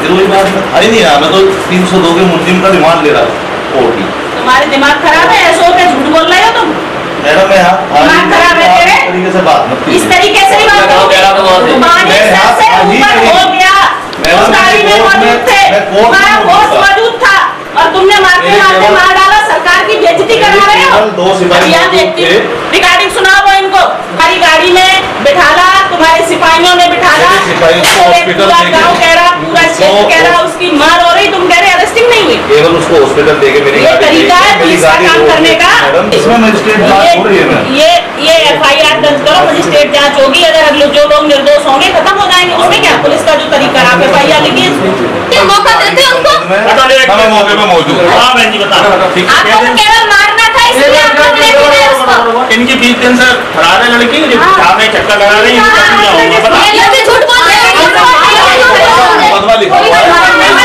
जरूरी बात था ही नहीं रहा। मैं तो 302 के मुलजिम का रिमांड ले रहा हूँ कोर्ट की। तुम्हारे दिमाग खराब है, S.H.O पे झूठ बोल रहे हो तुम। मैडम मैं दिमाग खराब है तेरे? तरीके से बात मत इस तरीके से बात करो। तुम्हारे सर से ऊपर हो गया। उस गाड़ी में मौजूद थे, तुम्हारा बॉस मौजूद था और तुमने मारते मारते मार डाला। सरकार की बेइज्जती करा रहे हो। रिकॉर्डिंग सुनाओ वो इनको। हमारी गाड़ी में बिठाला, तुम्हारे सिपाहियों ने बिठाला, पूरा गाँव कह रहा, पूरा क्षेत्र कह रहा उसकी मार हो रही, तुम कह रहे अरेस्टिंग नहीं हुई। केवल उसको हॉस्पिटल लेके मेरी ये तरीका है पुलिस का काम करने का। इसमें मजिस्ट्रेट जांच हो रही है। ये FIR दर्ज करो, मजिस्ट्रेट जांच होगी। अगर जो लोग निर्दोष होंगे खत्म हो जाएंगे। उसमें क्या पुलिस का जो तरीका आप FIR लिखिए, मौका देते उनको। मौके पे मौजूद। हाँ बहन जी बता। आपको केवल मारना था इसलिए आप लोग लेके गए उसको। इनकी 20 दिन से फरार है लड़की, जो सामने चक्कर लगा रही है। ये लोग झूठ बोल रहे हैं। मुकदमा लिखा हुआ है।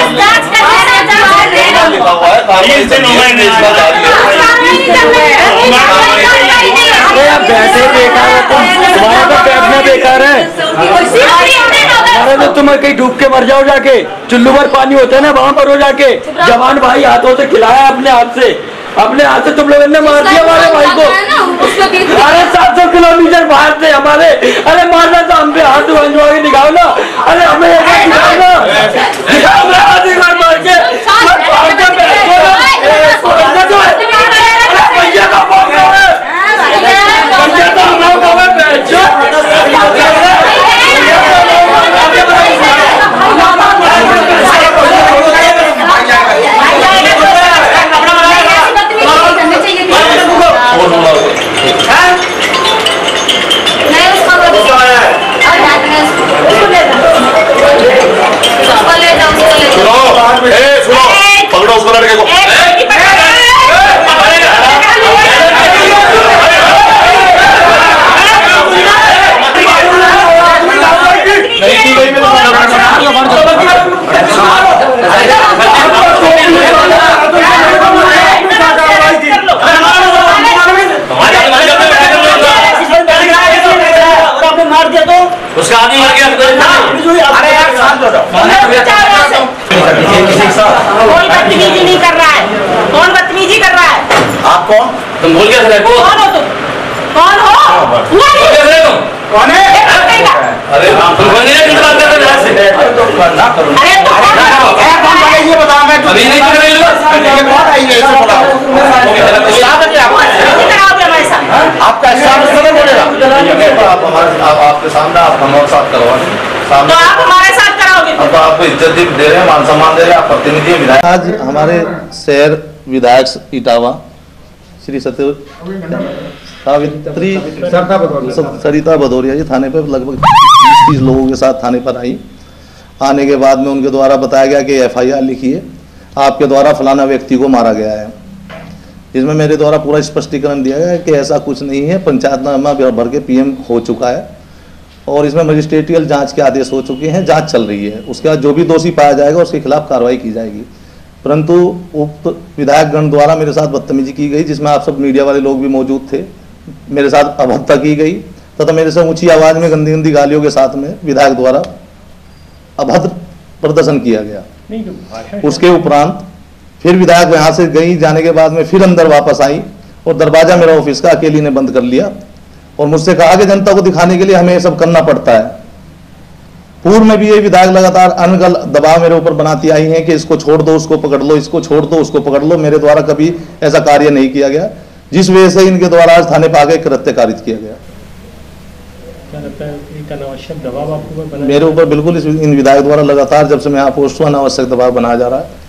लिखा हुआ है। बैठे बेकार है, तुम्हारा तो बैठना बेकार है। अरे तो तुम कहीं डूब के मर जाओ जाके। चुल्लू पर पानी होता है ना, वहाँ पर हो जाके। जवान भाई हाथों से खिलाया अपने हाथ से तुम लोगों ने मार दिया हमारे भाई को। अरे 700 किलोमीटर बाहर से हमारे, अरे मारना था हम पे हाथ बंधवा के दिखाओ ना। अरे हमें दिखाओ ना, दिखाओ ना हाथ एक बार मार के। पकड़ो उसको, लड़के को। उसका आदमी मर गया। अरे यार शांत हो जाओ। कौन बदतमीजी नहीं कर रहा है? कौन बदतमीजी कर रहा है? आप कौन? तुम बोल कैसे रहे? कौन हो तुम? कौन हो? कौन है? अरे तुम बोल नहीं बात कर रहे से। अरे तो ना करो। अरे कौन भाई ये बता। मैं अभी नहीं कर रहे ये कौन आई है? ऐसे बोला आपका आप हमारे आपके सामने आप हमारे साथ करवा तो आप हमारे साथ कराओगे? अब तो आपको इज्जत दे रहे हैं, मान सम्मान दे रहे हैं, आप प्रतिनिधि विधायक। आज हमारे शहर विधायक इटावा श्री सरिता भदौरिया जी थाने पर लगभग 20-30 लोगों के साथ थाने पर आई। आने के बाद में उनके द्वारा बताया गया कि FIR लिखिए, आपके द्वारा फलाना व्यक्ति को मारा गया है। इसमें मेरे द्वारा पूरा स्पष्टीकरण दिया गया है कि ऐसा कुछ नहीं है। पंचायतनामा भर के PM हो चुका है और इसमें मजिस्ट्रेटियल जांच के आदेश हो चुके हैं, जांच चल रही है। उसके बाद जो भी दोषी पाया जाएगा उसके खिलाफ कार्रवाई की जाएगी। परंतु उक्त विधायकगण द्वारा मेरे साथ बदतमीजी की गई, जिसमें आप सब मीडिया वाले लोग भी मौजूद थे। मेरे साथ अभद्रता की गई तथा मेरे से ऊंची आवाज़ में गंदी गंदी गालियों के साथ में विधायक द्वारा अभद्र प्रदर्शन किया गया। उसके उपरांत फिर विधायक यहाँ से गई, जाने के बाद में फिर अंदर वापस आई और दरवाजा मेरा ऑफिस का अकेली ने बंद कर लिया और मुझसे कहा कि जनता को दिखाने के लिए हमें ये सब करना पड़ता है। पूर्व में भी ये विधायक लगातार अनगल दबाव मेरे ऊपर बनाती आई हैं कि इसको छोड़ दो, उसको पकड़ लो, इसको छोड़ दो, उसको पकड़ लो। मेरे द्वारा कभी ऐसा कार्य नहीं किया गया, जिस वजह से इनके द्वारा आज थाने पर आगे कृत्य कारित किया गया। क्या लगता है एक अनावश्यक दबाव आपके ऊपर बना? मेरे ऊपर बिल्कुल इन विधायक द्वारा लगातार जब से मैं यहाँ पोस्ट हूँ अनावश्यक दबाव बनाया जा रहा है।